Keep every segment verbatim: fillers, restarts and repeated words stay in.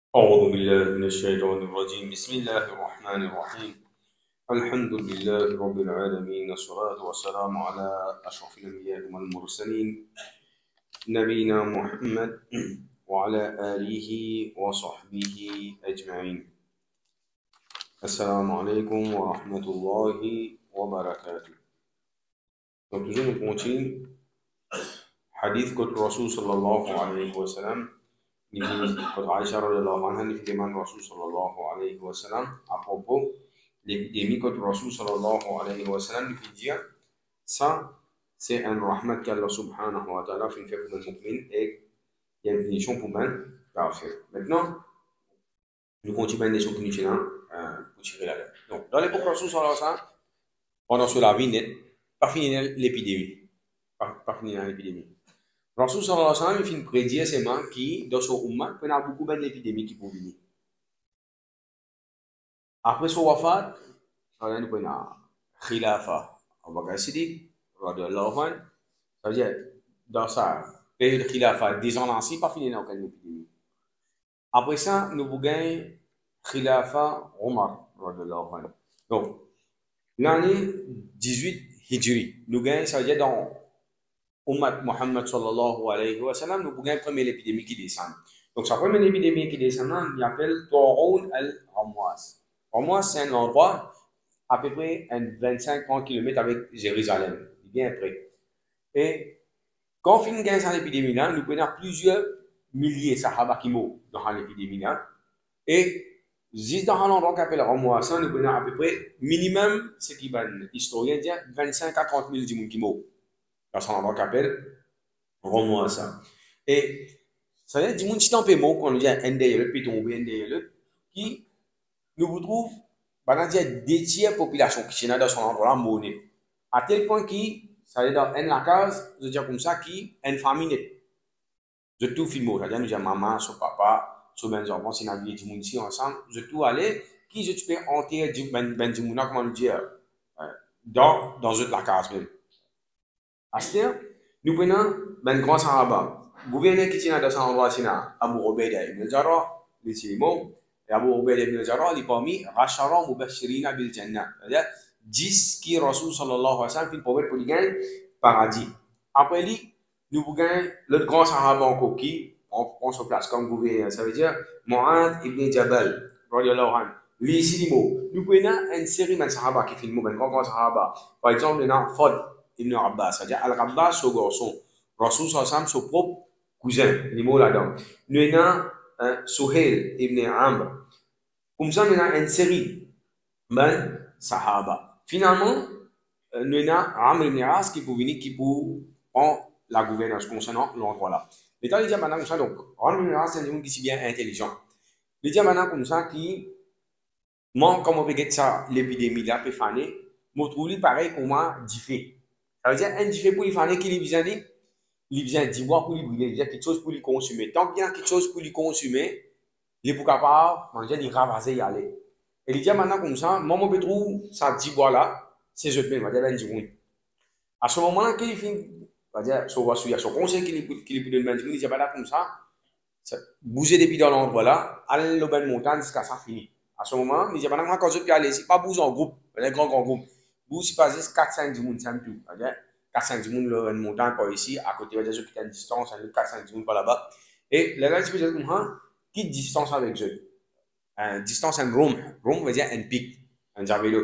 أعوذ بالله من الشيطان الرجيم بسم الله الرحمن الرحيم الحمد لله رب العالمين الصلاة والسلام على أشرف الأنبياء والمرسلين نبينا محمد وعلى آله وصحبه أجمعين السلام عليكم ورحمة الله وبركاته. Donc toujours nous continuons hadith que le Rasul sallallahu alayhi wa sallam ni contre Aïcha radhiyallahu anha ni demande Rasul sallallahu alayhi wa sallam à propos l'épidémie que le Rasul sallallahu alayhi wa sallam lui dire ça c'est un rahmat qu'Allah subhanahu wa ta'ala fait pour le mu'min et il y a une punition pour man kafir. Maintenant nous continuons les choses que nous tirons pour tirer la lettre. Donc dans l'époque Rasul sallallahu alayhi wa sallam pendant ce la vie net pas fini l'épidémie pas, pas fini l'épidémie. Rasul sallallahu alayhi wa sallam, il fait prédire ces mains qui, dans son ummat, il y a beaucoup d'épidémies qui peuvent venir. Après son wafat, il y a khilafa. Abu Bakr Siddiq, radiyallahu anhu, ça veut dire, dans sa période khilafa, dix ans ainsi, pas fini dans aucune épidémie. Après ça, nous avons gagné khilafa Omar, radiyallahu anhu. Donc, l'année dix-huit Hijri, nous gagnons, ça veut dire dans Ummat Muhammad sallallahu alayhi wa sallam, nous avons une première épidémie qui descend. Donc, sa première épidémie qui descend, il appelle Toroun al-Ramwas. Ramwas, c'est un endroit à peu près vingt-cinq à trente kilomètres avec Jérusalem, bien près. Et quand on finit de cette épidémie-là, nous prenons plusieurs milliers de Sahaba qui mourent dans l'épidémie-là. Et juste dans l'endroit qu'on appelle Ramwas, nous prenons à peu près minimum, ce qui va historien dire, vingt-cinq à trente mille gens qui mourent. Dans son endroit qu'appelle Romo ça. Et ça veut dire, du monde qui t'en mot quand on dit un des le piton ou un des le qui nous vous trouve, bah, on dit des tiers population qui sont dans son endroit monnaie. À tel point qui, ça veut dire, dans la case, je veux dire comme ça, qui, une famille net. Je tout filme, c'est-à-dire, nous disons maman, son papa, son ben enfants, si on a du monde ici ensemble, je tout aller, qui je peux enterrer ben ben du monde, comment nous dire, dans, dans la case même. Astir, nous prenons ben grand sahaba. Gouverneur qui tient dans cet endroit, c'est Abu Ubaida ibn Jarrah, le Silimo, et Abu Ubaida ibn Jarrah, il est parmi Rashara Mubashirina bil Jannah. C'est-à-dire dix qui Rasul sallallahu alayhi wa sallam fait promettre pour gagner paradis. Après lui, nous gagnons le grand sahaba encore qui, on prend sa place comme gouverneur. Ça veut dire Mu'ad ibn Jabal, radiyallahu anhu. Lui, Silimo. Nous prenons une série de sahaba qui fait le mot, ben grand sahaba. Par exemple, il y a Fod Ibn Abbas, c'est-à-dire Al-Abbas, son garçon. Rasul sallam, son propre cousin, les mots là-dedans. Nous avons un Suhail Ibn Amr. Comme ça, nous avons une série de Sahaba. Finalement, nous avons Amr Ibn As qui peut venir, qui peut prendre la gouvernance concernant l'endroit là. Mais dans les diamants comme ça, donc, Amr Ibn As, c'est un homme qui est bien intelligent. Les diamants comme ça, qui, moi, comme on regarde ça, l'épidémie là, peut faire, je trouve pareil pour moi, diffé. Ça veut dire un différent pour les familles qui les besoin de les besoin d'ivoire pour les brûler, il y a quelque chose pour les consommer. Tant qu'il y a quelque chose pour les consommer, les pour capable manger, les ramasser y aller. Et les dire maintenant comme ça, moi je trouve ça d'ivoire là, c'est je peux, on va dire un d'ivoire. À ce moment-là, qu'il finit, on va dire, sur son conseil qu'il est qu'il est pour donner un d'ivoire, il dit pas comme ça, bouger depuis dans l'endroit là, aller au bas de montagne jusqu'à ça fini. À ce moment, il dit maintenant moi quand je peux aller, c'est pas bouger en groupe, un grand grand groupe. Vous, c'est pas juste quatre cinq dix c'est tout. quatre cinq dix une montagne par ici, à côté, il y a des gens qui ont une distance, quatre cinq dix par là-bas. Et là, là, je peux dire, qui distance avec eux? Une distance en room. Room veut dire un pic, un javelot.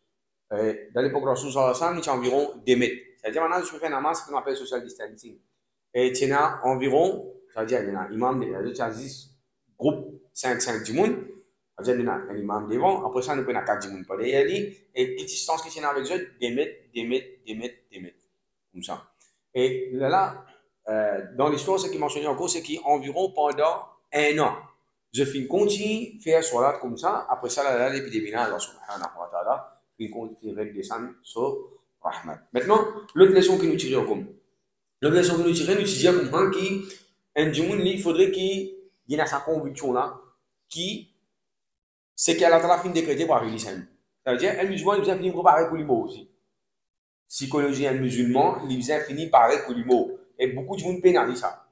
Dans l'époque de Rasul sallallahu alayhi wa sallam, il y a environ deux mètres. C'est-à-dire, maintenant, je peux faire un masse qu'on appelle social distancing. Et il y a environ, ça veut dire, il y a un imam, il y a dix groupes, cinq cinq dix monde. C'est-à-dire, il y a un imam devant, après ça, nous prenons quatre dix par derrière lui, et qui distance qui tient avec eux, deux mètres, deux mètres, deux mètres, deux mètres. Comme ça. Et là, là euh, dans l'histoire, ce qui est mentionné encore, c'est qu'environ pendant un an, je finis continue faire solat comme ça. Après ça, là, là l'épidémie, Allah subhanahu wa ta'ala, il continue à descendre sur Rahmat. Maintenant, l'autre leçon que nous tirons comme. L'autre leçon que nous tirons, nous tirons comme qu'un djimoun, il faudrait qu'il y ait sa conviction là, qui, c'est qu'Allah ta'ala fin décrété par l'islam. Ça veut dire, un musulman, il vient finir préparer pour l'humour aussi. Psychologie un musulman, il vient finir par être pour l'humour. Et beaucoup de gens pénalisent ça.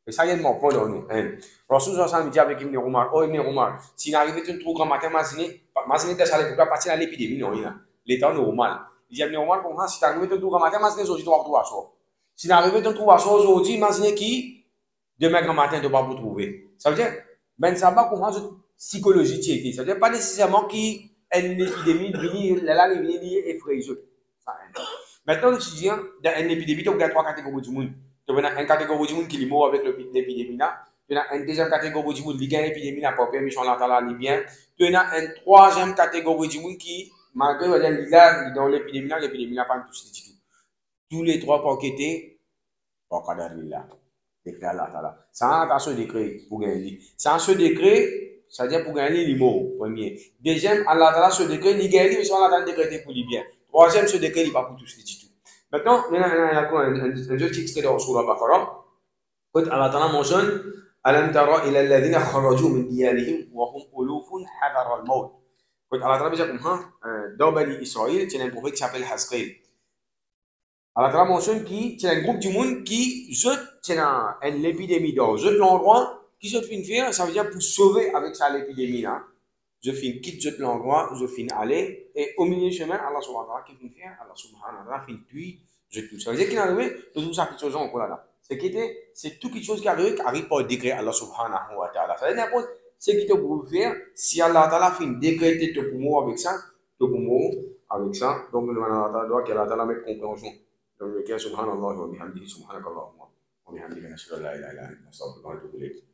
Et ça, il y a mon point dans nous. Rasul sallallahu dit avec Ibn Omar, oh Ibn Omar, s'il arrive un trop grand matin, imaginez, imaginez de ça, pour pas partir à l'épidémie, non, l'état normal. Il dit Ibn Omar, comment si tu arrives un trop grand matin, imaginez aujourd'hui, tu vas trouver ça. S'il arrive un trop grand matin aujourd'hui, imaginez qui, demain grand matin, tu ne vas pas vous trouver. Ça veut dire, ben ça va comment psychologie tu ça veut dire pas nécessairement qu'il y a une épidémie, là, l'épidémie est effrayeuse. Maintenant, tu dis, dans une épidémie, tu as trois catégories du monde. Tu as une catégorie du monde qui est mort avec l'épidémie. Tu as une deuxième catégorie du monde qui a l'épidémie, n'a pas permis de la bien. Tu as une troisième catégorie du monde qui, malgré que dans l'épidémie, l'épidémie n'a pas touché du tout. Tous les trois pour quitter, pour cadrer là. Décret Allah. C'est un seul décret pour gagner. C'est un seul décret, c'est-à-dire pour gagner les mots, premier. Deuxième, Allah ce décret, il gagne, mais Allah a décrété pour lui bien. Troisième, ce décret, il n'est pas pour tous du tout. Maintenant, il y a un autre extrait dans Surah Al-Baqarah. Quand Allah mentionne, Alam tara ila alladhina kharaju min diyarihim wa hum ulufun hadara al-maut. Quand Allah dit comme ça, dans Bani Israël, il y a un prophète qui s'appelle Hasqail. Allah mentionne qu'il y a un groupe du monde qui jette une épidémie dans jette l'endroit, qui jette une faire, ça veut dire pour sauver avec ça l'épidémie là. Je finis quitte jette l'endroit, je finis aller, et au milieu du chemin, Allah subhanahu wa ta'ala qui finit faire, Allah subhanahu wa ta'ala finit tuer, je tout. Ça veut dire qu'il est arrivé, tout ça, quelque chose encore là. C'est qui était, c'est tout quelque chose qui arrive, qui arrive par décret Allah subhanahu wa ta'ala. Ça veut dire n'importe ce qui te pour faire, si Allah ta'ala finit décréter te pour moi avec ça, te pour moi avec ça, donc Allah ta'ala doit qu'Allah ta'ala mette compréhension. Donc, سبحان الله وبحمده سبحانك اللهم وبحمدك نشهد ان لا اله الا انت نستغفرك ونتوب اليك